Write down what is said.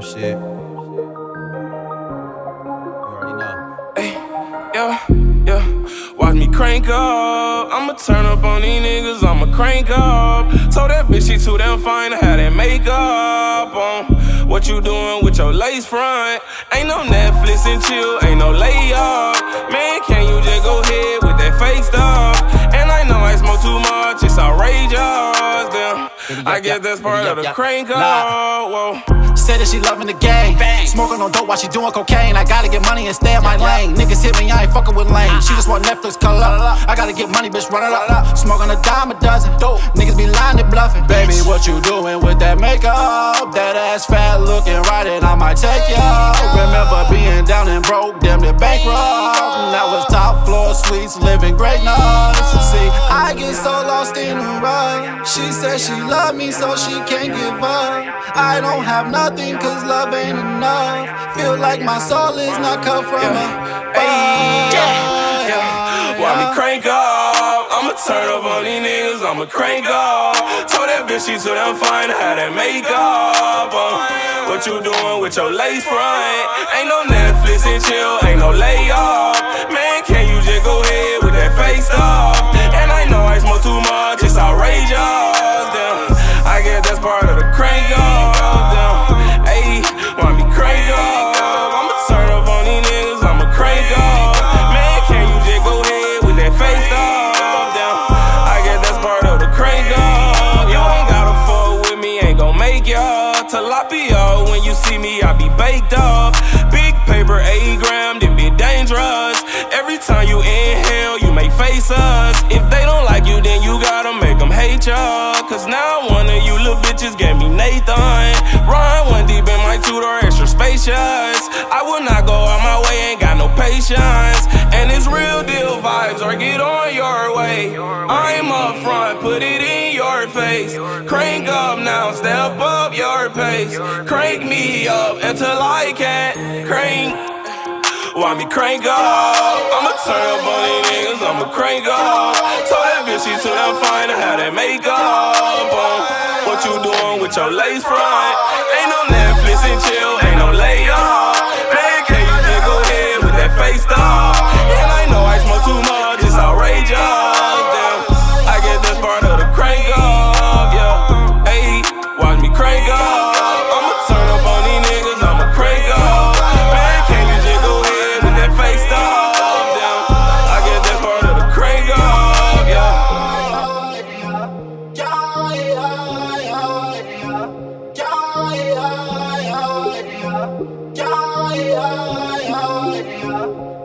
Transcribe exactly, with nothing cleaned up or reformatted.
shit. You already know. Hey, yeah, yeah. Watch me crank up. I'ma turn up on these niggas, I'ma crank up. Told that bitch she too damn fine to have that makeup on. What you doing with your lace front? Ain't no Netflix and chill, ain't no layup. Man, can you just go ahead with that fake stuff? And I know I smoke too much, it's outrageous. Damn, I guess that's part of the crank up. Whoa. Say that she loving the game. Smoking on dope while she doing cocaine. I gotta get money and stay in my lane. Niggas hit me, I ain't fucking with lame. She just want Netflix color. I gotta get money, bitch, run it up. Smoking a dime a dozen. Niggas be lying, they bluffing. Baby, what you doing with that makeup? That ass fat looking right, and I might take ya. Remember being down and broke, damn near bankrupt. Now it's top floor suites, living greatness. See, I get so lost in the rush. She said she love me, so she can't give up. I don't have nothing, cause love ain't enough. Feel like my soul is not cut from yeah. a Hey, yeah, yeah. While me crank up, I'ma turn up on these niggas, I'ma crank up. Told that bitch she too damn fine to have that makeup on. What you doing with your lace front? Ain't no Netflix and chill, ain't no layup. Man, can you just go ahead with that fake stuff? And I know I smoke too much, it's outrageous. Damn, I guess that's part of the crank up. Damn, ayy, while me crank up, I'ma turn up on these niggas, I'ma crank up. Man, can you just go ahead with that fake stuff? Damn, I guess that's part of the crank up. You ain't gotta fuck with me, ain't gon' make ya. Tilapia, when you see me, I be baked up. Big paper, eight gram, it be dangerous. Every time you inhale, you make face us. If they don't like you, then you gotta make them hate ya. Cause now one of you little bitches gave me Nathan. Ryan one deep in my two-door, extra spacious. I will not go out my way, ain't got no patience. And it's real deal vibes, or get on your way. I'm up front, put it in your face. Crank up now, step up your pace. Crank me up until I can't crank. Why me crank up? I'ma turn up on these niggas, I'ma crank up. Told that bitch she too damn fine to have that makeup on. What you doing with your lace front? Ain't no Netflix and chill, ain't no layup. Man, can you just go ahead with that fake stuff? And I know I smoke too much, it's outrageous. Damn, I guess that's part of the crank up, yeah. Ayy, watch me crank up. I'ma turn up on these niggas, I'ma crank up. Man, can you just go ahead with that fake stuff? Damn, I guess that's part of the crank up, yeah. Yeah, yeah, yeah, yeah.